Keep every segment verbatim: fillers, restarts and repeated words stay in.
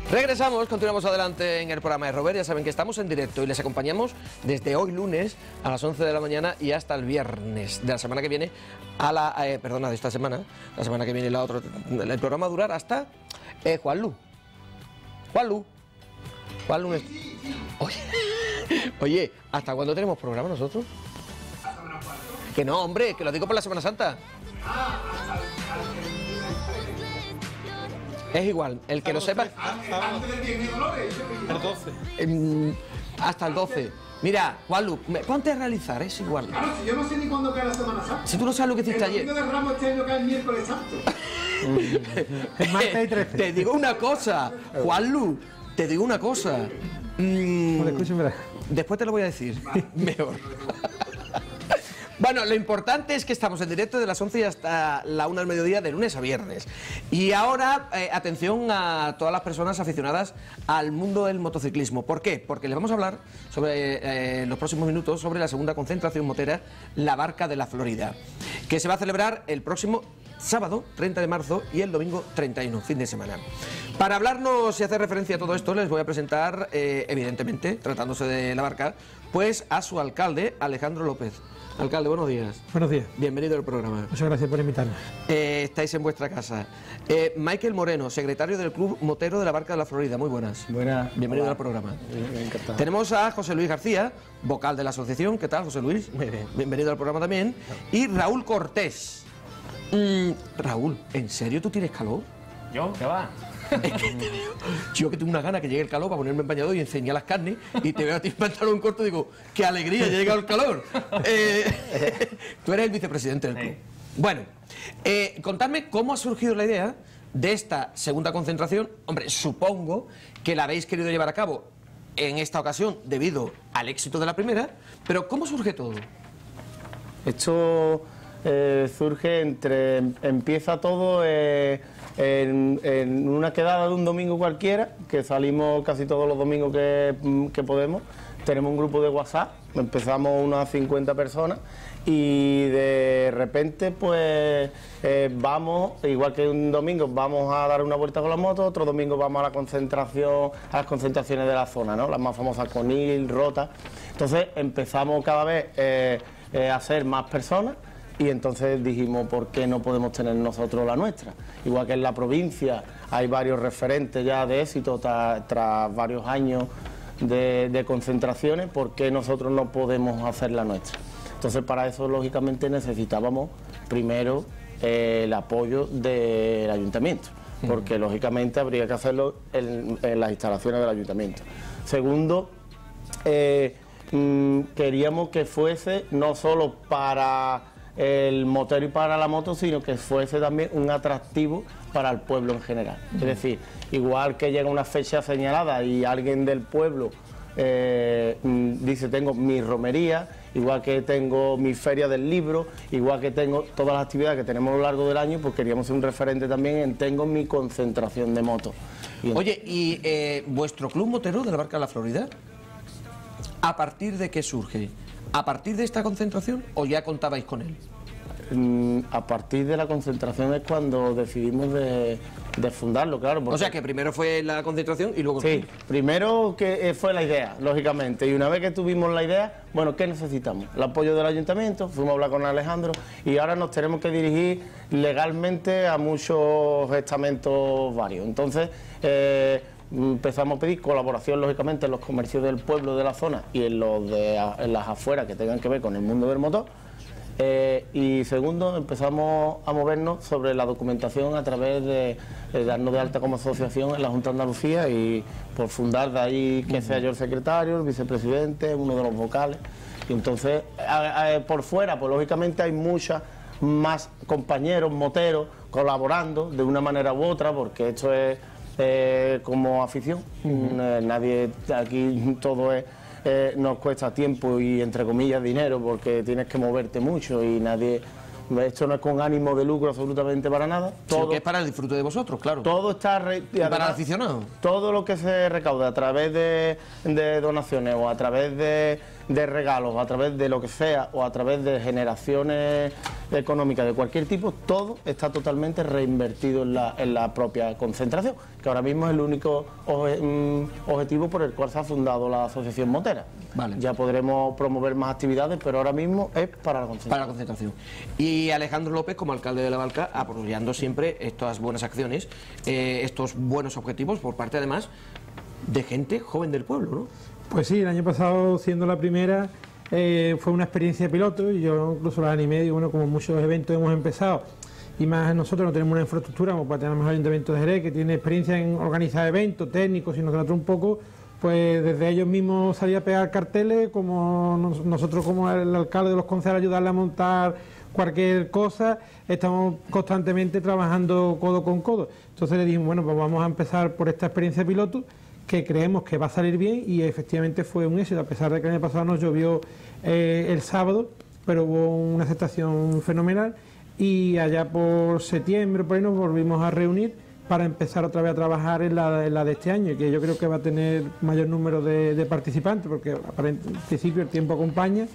Regresamos, continuamos adelante en el programa de Robert. Ya saben que estamos en directo y les acompañamos desde hoy lunes a las once de la mañana y hasta el viernes de la semana que viene a la... Eh, perdona, de esta semana, la semana que viene la otra... El programa va a durar hasta... Eh, Juanlu. Juanlu. Juanlu... Es... Oye, oye, ¿hasta cuándo tenemos programa nosotros? Que no, hombre, que lo digo por la Semana Santa. Es igual, el que lo sepa... Antes del diez de Dolores. El doce. Eh, hasta el doce. Mira, Juanlu, ponte a realizar, es igual. Claro, si yo no sé ni cuándo cae la Semana Santa. Si tú no sabes lo que hiciste el ayer. El domingo de Ramos este año cae el miércoles santo. El martes y trece. Te digo una cosa, Juanlu, te digo una cosa. Mm, Bueno, escúchame. después te lo voy a decir. Mejor. Bueno, lo importante es que estamos en directo de las once y hasta la una del mediodía, de lunes a viernes. Y ahora, eh, atención a todas las personas aficionadas al mundo del motociclismo. ¿Por qué? Porque les vamos a hablar sobre eh, en los próximos minutos sobre la segunda concentración motera, la Barca de la Florida, que se va a celebrar el próximo sábado treinta de marzo y el domingo treinta y uno, fin de semana. Para hablarnos y hacer referencia a todo esto, les voy a presentar, eh, evidentemente, tratándose de la Barca, pues a su alcalde, Alejandro López. Alcalde, buenos días. Buenos días. Bienvenido al programa. Muchas gracias por invitarnos. Eh, estáis en vuestra casa. Eh, Michael Moreno, secretario del Club Motero de la Barca de la Florida. Muy buenas. Buenas. Bienvenido Hola. al programa. Encantado. Tenemos a José Luis García, vocal de la asociación. ¿Qué tal, José Luis? Muy bien. Bienvenido al programa también. Y Raúl Cortés. Mm, Raúl, ¿en serio tú tienes calor? ¿Yo? ¿Qué va? Es que te veo. Yo que tengo una gana que llegue el calor para ponerme en bañador y enseñar las carnes y te veo a ti en pantalón corto y digo, qué alegría, ya ha llegado el calor. Eh, tú eres el vicepresidente del club. Sí. Bueno, eh, contadme cómo ha surgido la idea de esta segunda concentración. Hombre, supongo que la habéis querido llevar a cabo en esta ocasión debido al éxito de la primera, pero ¿cómo surge todo? Esto eh, surge entre, empieza todo eh, en, en una quedada de un domingo cualquiera, que salimos casi todos los domingos que, que podemos. Tenemos un grupo de WhatsApp, empezamos unas cincuenta personas y de repente pues eh, vamos, igual que un domingo vamos a dar una vuelta con la moto, otro domingo vamos a la concentración, a las concentraciones de la zona, ¿no? Las más famosas, Conil, Rota. Entonces empezamos cada vez eh, eh, a ser más personas. Y entonces dijimos, ¿por qué no podemos tener nosotros la nuestra? Igual que en la provincia hay varios referentes ya de éxito tras, tras varios años de, de concentraciones, ¿por qué nosotros no podemos hacer la nuestra? Entonces para eso lógicamente necesitábamos primero eh, el apoyo del ayuntamiento, porque lógicamente habría que hacerlo en, en las instalaciones del ayuntamiento. Segundo, eh, mm, queríamos que fuese no solo para el motero y para la moto, sino que fuese también un atractivo para el pueblo en general. Es decir, igual que llega una fecha señalada y alguien del pueblo eh, dice tengo mi romería, igual que tengo mi feria del libro, igual que tengo todas las actividades que tenemos a lo largo del año, pues queríamos ser un referente también en tengo mi concentración de motos. Y Oye, ¿y eh, vuestro club motero de la Barca de la Florida, a partir de qué surge? ¿A partir de esta concentración o ya contabais con él? Mm, a partir de la concentración es cuando decidimos de, de fundarlo, claro. Porque... O sea que primero fue la concentración y luego... Sí, primero que eh, fue la idea, lógicamente, y una vez que tuvimos la idea, bueno, ¿qué necesitamos? El apoyo del ayuntamiento, fuimos a hablar con Alejandro y ahora nos tenemos que dirigir legalmente a muchos estamentos varios. Entonces, eh, empezamos a pedir colaboración, lógicamente, en los comercios del pueblo, de la zona y en los de en las afueras que tengan que ver con el mundo del motor. Eh, y segundo, empezamos a movernos sobre la documentación a través de, de darnos de alta como asociación en la Junta de Andalucía y por fundar de ahí que sea yo el secretario, el vicepresidente, uno de los vocales. Y entonces, a, a, por fuera, pues lógicamente hay muchas más compañeros moteros colaborando de una manera u otra, porque esto es eh, como afición. Uh-huh. eh, nadie, aquí todo es... Eh, nos cuesta tiempo y entre comillas dinero porque tienes que moverte mucho y nadie, esto no es con ánimo de lucro absolutamente para nada, todo sí, que es para el disfrute de vosotros, claro. Todo está re, y además, para el aficionado. Todo lo que se recauda a través de, de donaciones o a través de, de regalos, a través de lo que sea, o a través de generaciones económicas de cualquier tipo, todo está totalmente reinvertido en la, en la propia concentración, que ahora mismo es el único oje, mm, objetivo por el cual se ha fundado la Asociación Motera. Vale. Ya podremos promover más actividades, pero ahora mismo es para la concentración. Para la concentración. Y Alejandro López, como alcalde de La Barca, apoyando siempre estas buenas acciones, eh, estos buenos objetivos por parte además de gente joven del pueblo, ¿no? Pues sí, el año pasado, siendo la primera, eh, fue una experiencia piloto y yo incluso la animé y bueno, como muchos eventos hemos empezado y más nosotros no tenemos una infraestructura como para tener el mejor ayuntamiento de Jerez, que tiene experiencia en organizar eventos técnicos y nosotros un poco, pues desde ellos mismos salía a pegar carteles, como nos, nosotros como el alcalde de los concejales ayudarle a montar cualquier cosa, estamos constantemente trabajando codo con codo. Entonces le dijimos, bueno, pues vamos a empezar por esta experiencia piloto, que creemos que va a salir bien y efectivamente fue un éxito, a pesar de que el año pasado nos llovió eh, el sábado, pero hubo una aceptación fenomenal y allá por septiembre por ahí nos volvimos a reunir para empezar otra vez a trabajar en la, en la de este año, que yo creo que va a tener mayor número de, de participantes, porque en principio el tiempo acompaña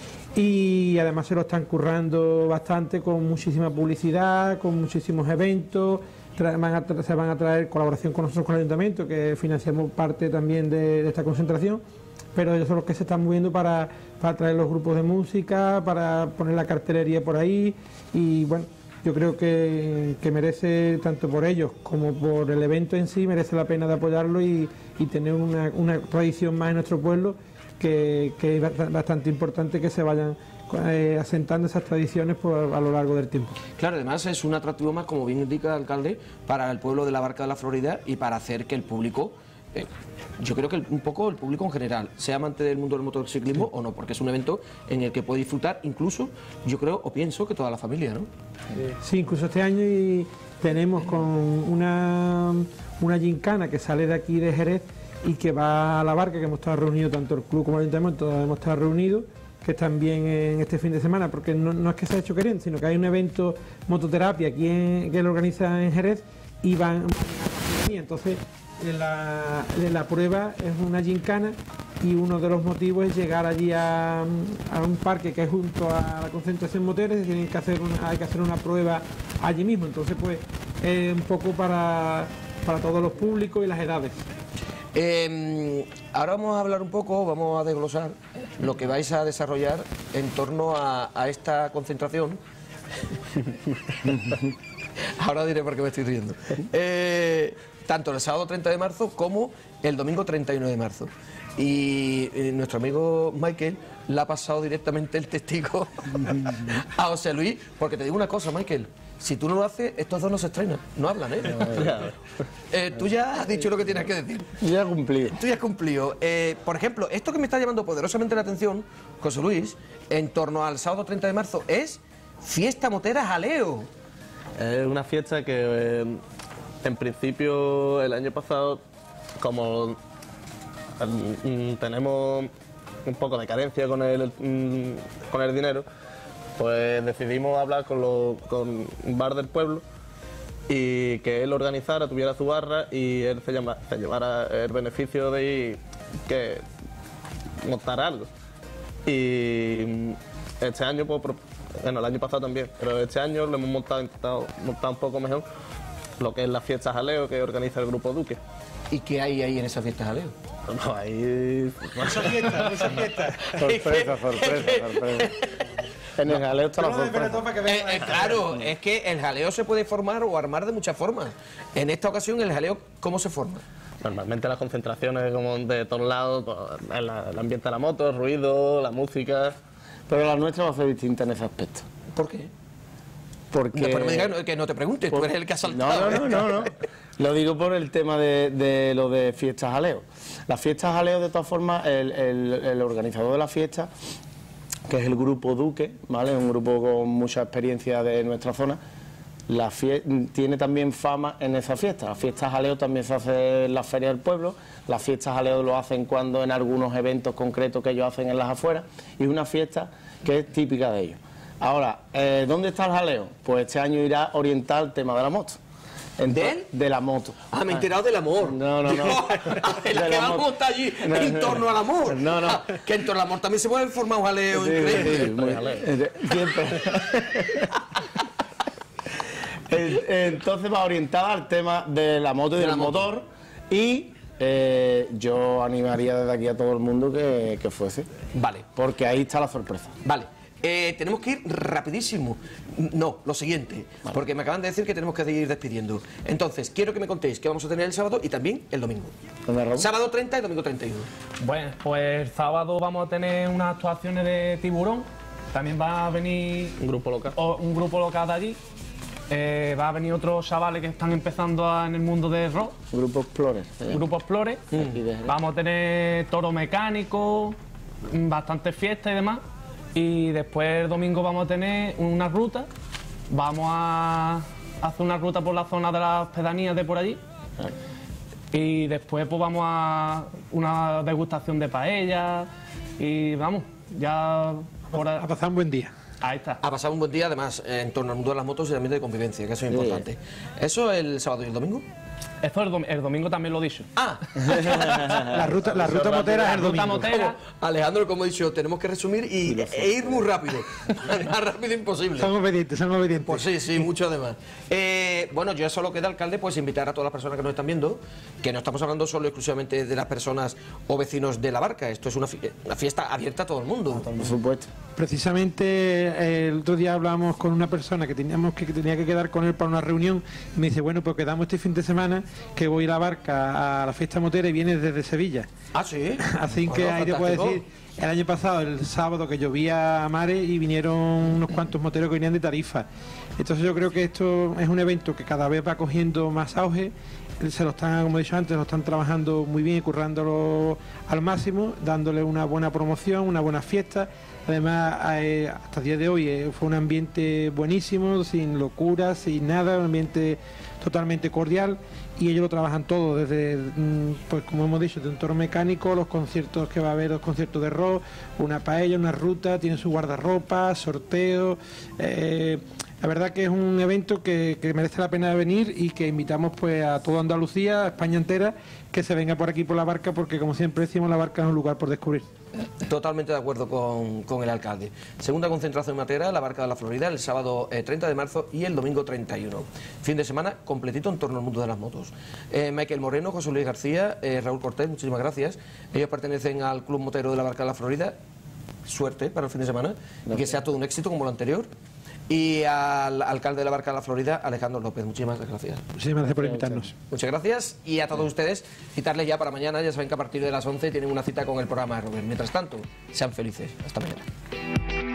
y además se lo están currando bastante con muchísima publicidad, con muchísimos eventos. Van a, se van a traer colaboración con nosotros, con el ayuntamiento, que financiamos parte también de, de esta concentración, pero ellos son los que se están moviendo para, para traer los grupos de música, para poner la cartelería por ahí y bueno, yo creo que, que merece, tanto por ellos como por el evento en sí, merece la pena de apoyarlo y, y tener una, una tradición más en nuestro pueblo, que, que es bastante importante que se vayan Eh, asentando esas tradiciones por, a lo largo del tiempo. Claro, además es un atractivo más, como bien indica el alcalde, para el pueblo de La Barca de la Florida y para hacer que el público, eh, yo creo que el, un poco el público en general, sea amante del mundo del motociclismo sí. o no, porque es un evento en el que puede disfrutar incluso, yo creo o pienso que toda la familia, ¿no? Sí, incluso este año y tenemos con una, una gincana que sale de aquí de Jerez y que va a La Barca, que hemos estado reunidos, tanto el club como el ayuntamiento, hemos estado reunidos, que están bien en este fin de semana, porque no, no es que se ha hecho queriendo, sino que hay un evento mototerapia aquí en, que lo organiza en Jerez y van y entonces la, la prueba es una gincana y uno de los motivos es llegar allí a, a un parque que es junto a la concentración motera y tienen que hacer una, hay que hacer una prueba allí mismo, entonces pues es un poco para, para todos los públicos y las edades. Eh, ahora vamos a hablar un poco, vamos a desglosar lo que vais a desarrollar en torno a, a esta concentración. Ahora diré por qué me estoy riendo. Eh, tanto el sábado treinta de marzo como el domingo treinta y uno de marzo. Y eh, nuestro amigo Michael le ha pasado directamente el testigo a José Luis, porque te digo una cosa, Michael. Si tú no lo haces, estos dos no se estrenan, no hablan, ¿eh? eh tú ya has dicho lo que tienes que decir. Ya he cumplido. Tú ya has cumplido. Eh, por ejemplo, esto que me está llamando poderosamente la atención, José Luis, en torno al sábado treinta de marzo, es Fiesta Motera Jaleo. Es una fiesta que, eh, en principio, el año pasado, como eh, tenemos un poco de carencia con el, con el dinero, pues decidimos hablar con, lo, con un bar del pueblo y que él organizara, tuviera su barra y él se, llama, se llevara el beneficio de ir, que montar algo. Y este año, pues, bueno, el año pasado también, pero este año lo hemos montado, intentado montar un poco mejor lo que es la fiesta Jaleo que organiza el Grupo Duque. ¿Y qué hay ahí en esa fiesta Jaleo? No, ahí... Mucha fiesta, mucha fiesta. Sorpresa, sorpresa, sorpresa. En el jaleo está la sorpresa. Eh, eh, claro, es que el jaleo se puede formar o armar de muchas formas. En esta ocasión, el jaleo, ¿cómo se forma? Normalmente las concentraciones como de todos lados, pues, el, el ambiente de la moto, el ruido, la música... Pero la nuestra va a ser distinta en ese aspecto. ¿Por qué? Porque... No, pero me digas que no te preguntes, por... tú eres el que ha saltado. No, no, no, no, no. Lo digo por el tema de, de lo de fiestas jaleo. Las fiestas jaleo, de todas formas, el, el, el organizador de la fiesta, que es el Grupo Duque, ¿vale? Un grupo con mucha experiencia de nuestra zona, la fie... tiene también fama en esa fiesta. Las fiestas jaleo también se hace en la feria del pueblo, las fiestas jaleo lo hacen cuando en algunos eventos concretos que ellos hacen en las afueras, y es una fiesta que es típica de ellos. Ahora, eh, ¿dónde está el jaleo? Pues este año irá oriental el tema de la moto. Ento- ¿De él? De la moto. Ah, me he enterado del amor. No, no, no. Digo, De la la que vamos moto. está allí No, en no, torno al amor. no, no. Ah, que en torno al amor también se puede formar un jaleo Sí, increíble. sí, muy- eh, siempre. En- Entonces va orientada al tema de la moto y De del la moto. motor y eh, yo animaría desde aquí a todo el mundo que, que fuese, Vale, porque ahí está la sorpresa. vale. Eh, tenemos que ir rapidísimo. No, lo siguiente, porque me acaban de decir que tenemos que ir despidiendo. Entonces, quiero que me contéis qué vamos a tener el sábado y también el domingo. ¿Dónde, Raúl? Sábado treinta y domingo treinta y uno. Bueno, pues el sábado vamos a tener unas actuaciones de tiburón. También va a venir Un grupo local. o- un grupo local de allí. Eh, va a venir otros chavales que están empezando a- en el mundo del rock, Grupo Explorer. ¿eh? Grupo Explore. Aquí de Jerez. Vamos a tener toro mecánico, mm, bastantes fiestas y demás. Y después el domingo vamos a tener una ruta. Vamos a hacer una ruta por la zona de las pedanías de por allí. Y después pues vamos a una degustación de paella. Y vamos, ya por A ahí. pasar un buen día. Ahí está. A pasar un buen día, además, eh, en torno al mundo de las motos y el ambiente de convivencia, que eso es importante. ¿Eso el sábado y el domingo? Esto el, dom- el domingo también lo he dicho. Ah, La ruta, la ruta motera es el Ruta domingo. motera. Alejandro, como he dicho, tenemos que resumir y, e ir muy rápido. Más rápido imposible. Son obedientes, son obedientes. Pues sí, sí, mucho además. Eh, bueno, yo solo queda, alcalde, pues invitar a todas las personas que nos están viendo, que no estamos hablando solo exclusivamente de las personas o vecinos de la barca, esto es una, fi- una fiesta abierta a todo el mundo. Por supuesto. Precisamente eh, el otro día hablábamos con una persona que teníamos que, que tenía que quedar con él para una reunión y me dice, bueno, pues quedamos este fin de semana que voy a la barca a la fiesta motera y viene desde Sevilla. Ah, sí. Así que Bueno, ahí te puedo fantástico. decir, el año pasado, el sábado que llovía a mares y vinieron unos cuantos moteros que venían de Tarifa. Entonces yo creo que esto es un evento que cada vez va cogiendo más auge. Se lo están, como he dicho antes, lo están trabajando muy bien y currándolo al máximo, dándole una buena promoción, una buena fiesta. Además, eh, hasta el día de hoy eh, fue un ambiente buenísimo, sin locuras, sin nada, un ambiente totalmente cordial y ellos lo trabajan todo, desde, mm, pues como hemos dicho, de un toro mecánico, los conciertos que va a haber, los conciertos de rock, una paella, una ruta, tienen su guardarropa, sorteo. Eh, la verdad que es un evento que, que merece la pena venir y que invitamos pues a toda Andalucía, a España entera, que se venga por aquí por la barca, porque como siempre decimos, la barca es un lugar por descubrir. Totalmente de acuerdo con, con el alcalde. Segunda concentración matera, la barca de la Florida, el sábado eh, treinta de marzo y el domingo treinta y uno. Fin de semana completito en torno al mundo de las motos. Eh, Michael Moreno, José Luis García, eh, Raúl Cortés, muchísimas gracias. Ellos pertenecen al Club Motero de la barca de la Florida. Suerte para el fin de semana y que sea todo un éxito como lo anterior. Y al alcalde de la barca de la Florida, Alejandro López, muchísimas gracias. Muchísimas gracias por invitarnos. Muchas gracias y a todos ustedes citarles ya para mañana, ya saben que a partir de las once tienen una cita con el programa de Robert. Mientras tanto, sean felices. Hasta mañana.